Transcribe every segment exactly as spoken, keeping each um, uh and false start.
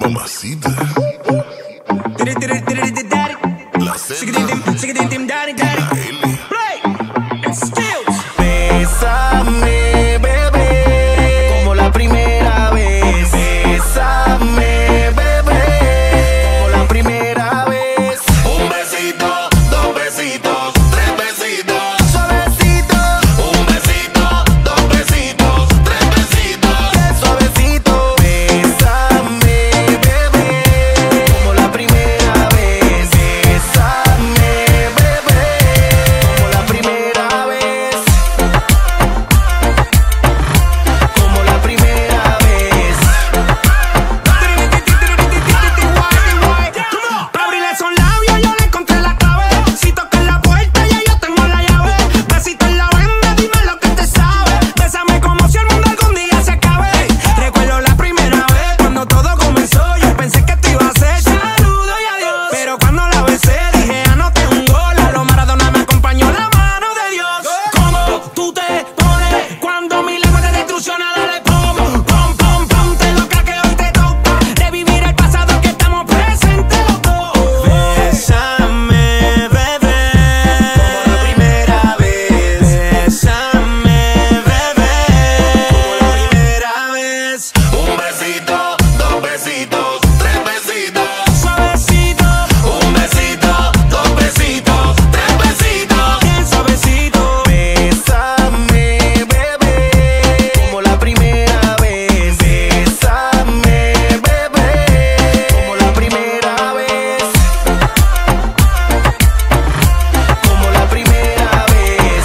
Mamacita. La Zelda. Bésame, bebé, como la primera vez. Bésame, bebé, como la primera vez. Un besito, dos besitos, tres besitos. Suavecito, Un besito, dos besitos, tres besitos. suavecito. Bésame, bebé, como la primera vez. Bésame, bebé, como la primera vez. Como la primera vez. Pa' abrirle esos labios yo le encontré la clave. Si tocas la puerta ya yo tengo la llave. Besito en la venda, dime lo que te sabe. Bésame como si el mundo algún día se acabe. Recuerdo la primera vez cuando todo comenzó. Yo pensé que te iba a hacer saludo y adiós, pero cuando la besé dije anoté un gol. A lo Maradona me acompañó la mano de Dios. ¿Cómo tú te pones cuando mi lengua te destrucciona? Dale pom, pom, pom, pom. Te loca que hoy te toca revivir el pasado que estamos presentes los dos. Bésame, bebé, como la primera vez. Bésame, bebé, como la primera vez. Un besito, dos besitos, tres besitos. Suavecito, Un besito, dos besitos, tres besitos. bien suavecito. Bésame, bebé, como la primera vez. Bésame, bebé, como la primera vez. Como la primera vez.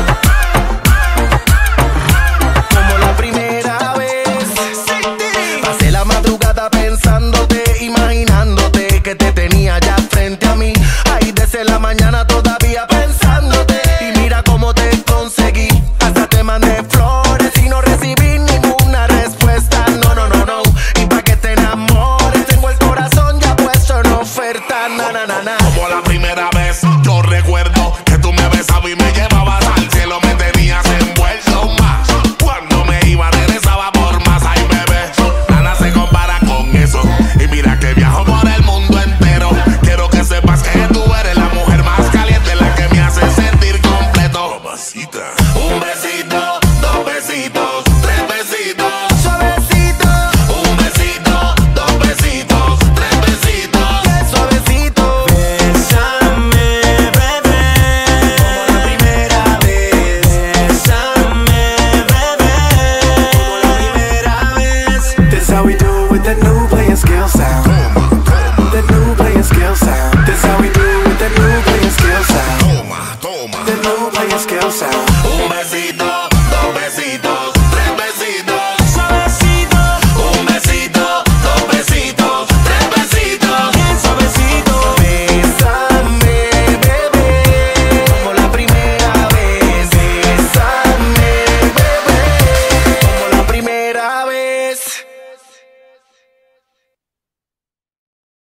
Como la primera vez. Pasé la madrugada pensándote, imaginándote que te tenía ya frente a mí. Ahí desde la mañana todavía pensándote. Y mira cómo te conseguí. Hasta te mandé flores y no recibí ninguna respuesta. No, no, no, no. Y pa' que te enamores, tengo el corazón ya puesto en oferta. Na, na, na, na. Como la primera vez, yo recuerdo que tú me besabas y me llevabas al cielo, me tenías envuelto más. Cuando me iba, regresaba por más. Ay, bebé, nada se compara con eso. Y mira que viajo por el mundo entero. Quiero que sepas que tú eres la mujer más caliente, la que me hace sentir completo. Mamacita. Un besito, dos besitos, tres besitos. Suavecito, Un besito, dos besitos, tres besitos. suavecito. Bésame, bebé, como la primera vez. Bésame, bebé, como la primera vez. This how we do it with the new player skill sound. The new player skill sound. This how we do it with the new player skill sound. Toma, toma. The new player skill sound. Un besito,